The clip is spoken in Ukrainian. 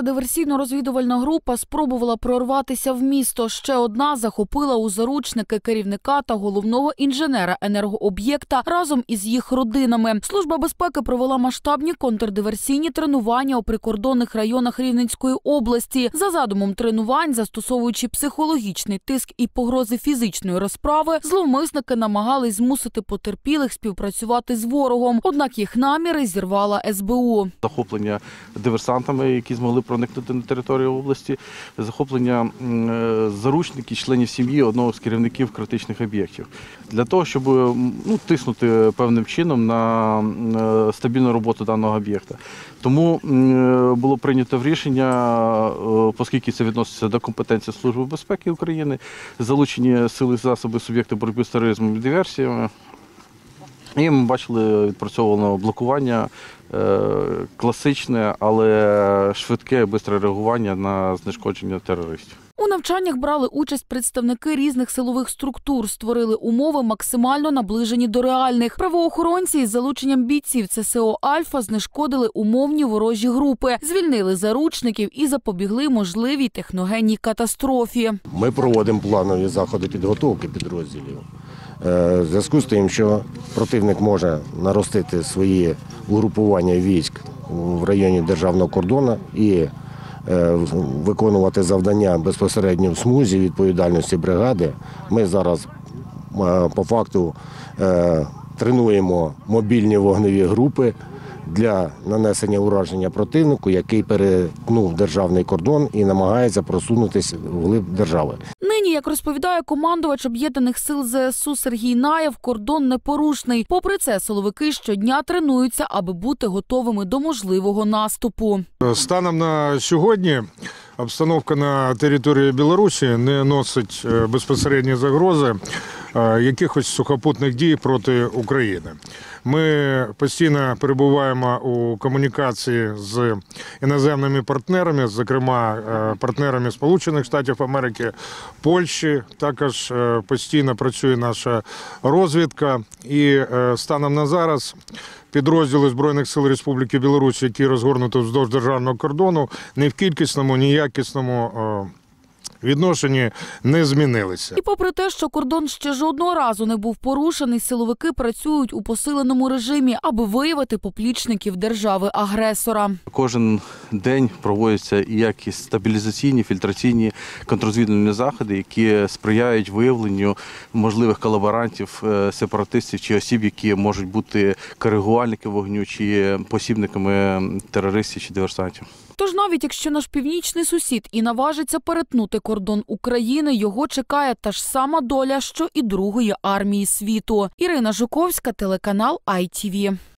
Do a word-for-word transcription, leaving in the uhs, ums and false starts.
Ворожа диверсійно-розвідувальна група спробувала прорватися в місто. Ще одна захопила у заручники керівника та головного інженера енергооб'єкта разом із їх родинами. Служба безпеки провела масштабні контрдиверсійні тренування у прикордонних районах Рівненської області. За задумом тренувань, застосовуючи психологічний тиск і погрози фізичної розправи, зловмисники намагались змусити потерпілих співпрацювати з ворогом. Однак їх наміри зірвала ес бе у. Захоплення диверсантами, які змогли проникнути на територію області, захоплення заручників, членів сім'ї одного з керівників критичних об'єктів. Для того, щоб ну, тиснути певним чином на стабільну роботу даного об'єкта. Тому було прийнято рішення, оскільки це відноситься до компетенції Служби безпеки України, залучені сили і засоби суб'єктів боротьби з тероризмом і диверсіями. І ми бачили відпрацьоване блокування, класичне, але швидке і швидке реагування на знешкодження терористів. У навчаннях брали участь представники різних силових структур, створили умови максимально наближені до реальних. Правоохоронці із залученням бійців це ес о «Альфа» знешкодили умовні ворожі групи, звільнили заручників і запобігли можливій техногенній катастрофі. Ми проводимо планові заходи підготовки підрозділів. В зв'язку з тим, що противник може наростити свої угрупування військ в районі державного кордону і виконувати завдання безпосередньо в смузі відповідальності бригади, ми зараз по факту тренуємо мобільні вогневі групи для нанесення ураження противнику, який перетнув державний кордон і намагається просунутися вглиб держави. Нині, як розповідає командувач Об'єднаних сил зе ес у Сергій Наєв, кордон непорушний. Попри це, силовики щодня тренуються, аби бути готовими до можливого наступу. Станом на сьогодні обстановка на території Білорусі не носить безпосередні загрози якихось сухопутних дій проти України. Ми постійно перебуваємо у комунікації з іноземними партнерами, зокрема партнерами Сполучених Штатів Америки, Польщі. Також постійно працює наша розвідка. І станом на зараз підрозділи Збройних сил Республіки Білорусь, які розгорнуті вздовж державного кордону, ні в кількісному, ні в якісному відношенні не змінилися. І попри те, що кордон ще жодного разу не був порушений, силовики працюють у посиленому режимі, аби виявити поплічників держави-агресора. Кожен день проводяться і якісь стабілізаційні, фільтраційні, контррозвідувальні заходи, які сприяють виявленню можливих колаборантів, сепаратистів чи осіб, які можуть бути коригувальниками вогню чи посібниками терористів чи диверсантів. Тож навіть якщо наш північний сусід і наважиться перетнути кордон України, його чекає та ж сама доля, що і Другої армії світу. Ірина Жуковська, телеканал ай ті ві.